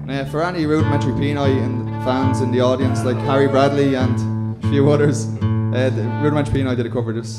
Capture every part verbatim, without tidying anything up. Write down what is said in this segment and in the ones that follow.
And uh, for any Rudimentary Peanut and fans in the audience, like Harry Bradley and a few others, uh, the Rudimentary Peanut did a cover of this.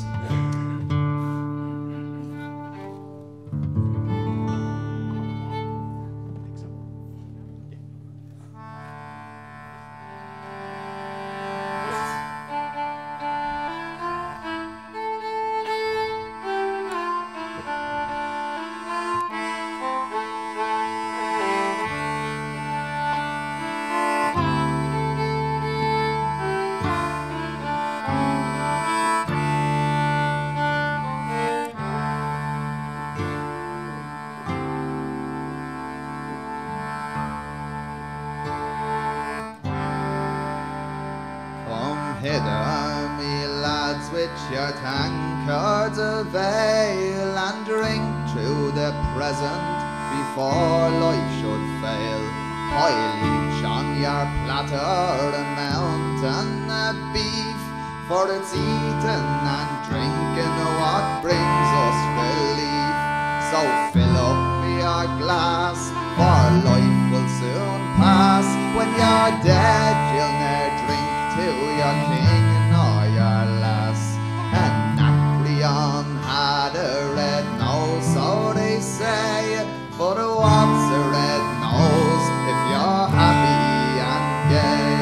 Hither, me lads, with your tankards of ale, and drink through the present before life should fail. Pile each on your platter a mountain of beef, for it's eating and drinking what brings us relief. So fill up your glass, for life will soon pass. When you're dead, you'll ne'er drink to your king nor your lass. Anacreon had a red nose, so they say, but what's a red nose if you're happy and gay?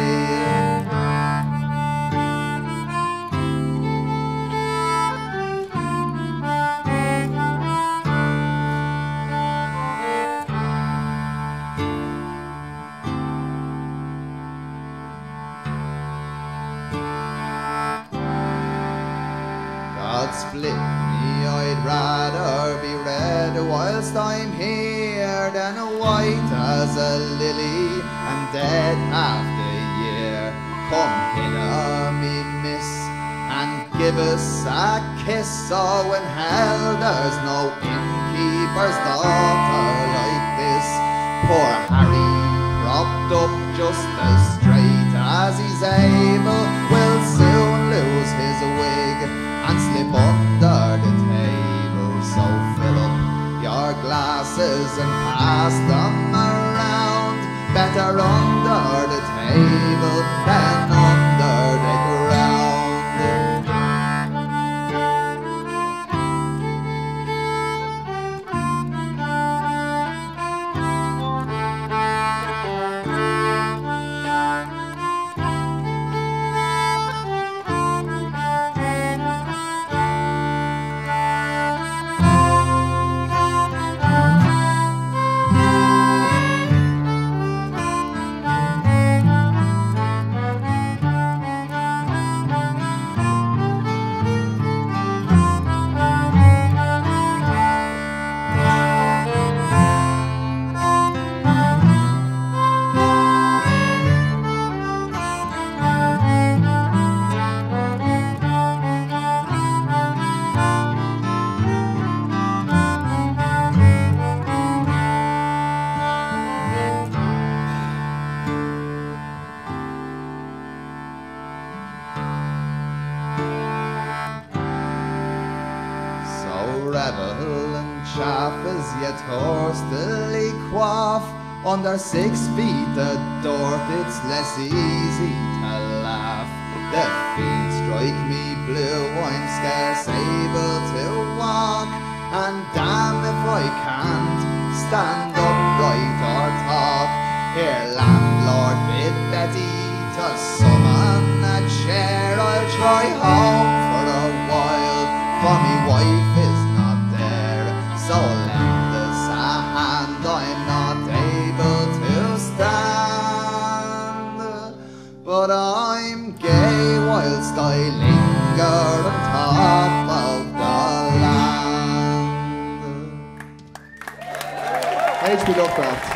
God split me, I'd rather be red whilst I'm here than white as a lily and dead half the year. Come hither, me miss, and give us a kiss, so in hell there's no innkeeper's daughter like this. Poor Harry, propped up just as straight as he's able, will soon lose his wig and slip under the table. So fill up your glasses and pass them around. Better under the table than under the ground. Revel and chaff as you thirstily quaff. Under six feet of dirt it's less easy to laugh. The feet strike me blue, I'm scarce able to walk, and damn if I can't stand upright or talk. Here landlord, bid Betty to summon a chair. I'll try home for a while, for me wife is so lend us a hand, I'm not able to stand, but I'm gay whilst I linger on top of the land. H P Lovecraft.